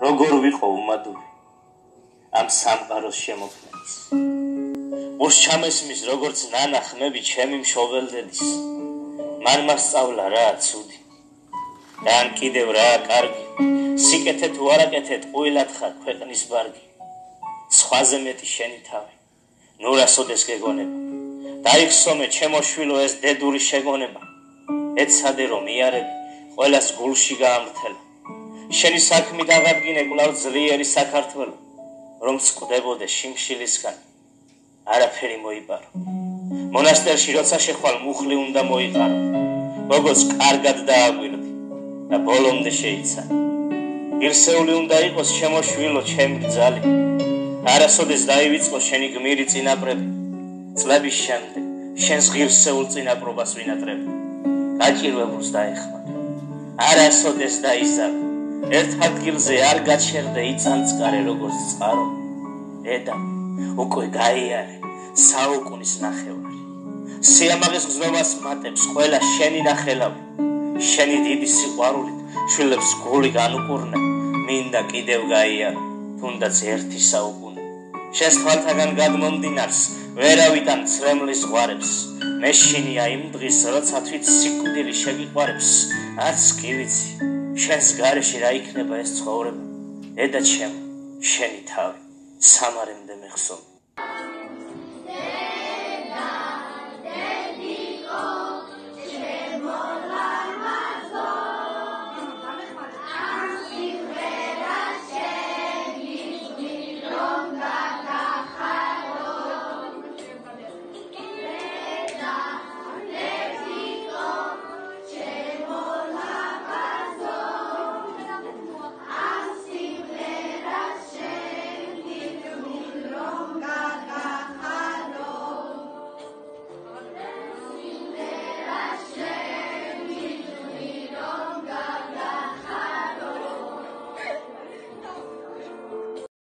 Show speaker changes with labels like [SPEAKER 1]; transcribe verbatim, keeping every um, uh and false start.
[SPEAKER 1] როგორ ვიყო უმადური ამ სამყაროს შემოქმედის ურს ჩამესმის როგორც ნანა ხმები ჩემი მშობელდედის მან მასწავლა რა ცუდი და ან კიდევ რა კარგი სიკეთე თუ არაკეთე ტყუილად ხარ ქვეყნის ბარგი სხვაზე მეტი შენი თავი ნუ რასოდეს გეგონება დაიხსომე ჩემო შვილო ეს დედური შეგონება ეცადე რომ იარები ყველას გულში გაამრთელა შენი საქმი დაღადგინე კვლავ ძლიერი საქართველო რომ წკვდებოდე შიმშილისგან არაფერი მოიპარო მონასტერში როცა შეხვალ მუხლი უნდა მოიყარო როგორც კარგად დააგვირდი და ბოლომდე შეიცანე ღირსეული უნდა იყოს ჩემო შვილო ჩემი ბრძალი არასოდეს დაივიწყო შენი გმირი წინაპრები წლების შემდეგ შენს ღირსეულ წინაპრობას ვინატრები გაჭირვებულს დაეხმარ არასოდეს დაიზარდე ერთ ადგილზე არ გაჩერდე იწანწკარე როგორც წყარო დედა უკვე გაიარე საუკუნის ნახევარი სიამაღეს გზნობას მატებს ყველა შენი ნახელავი შენი დიდი სიყვარულით შვილებს გული განუყურნე მინდა კიდევ გაიარო თუნდაც ერთი საუკუნე შენს თვალთაგან გადმომდინარს ვერავიდან ცრემლის ზღვარებს მეშინია იმ დღის როცა თვით სიკვდილი შეგიყვარებს არც კი ვიცი შენს გარეშე რა იქნება ეს ცხოვრება დედა ჩემო შენი თავი სამარემდე მეხსოვს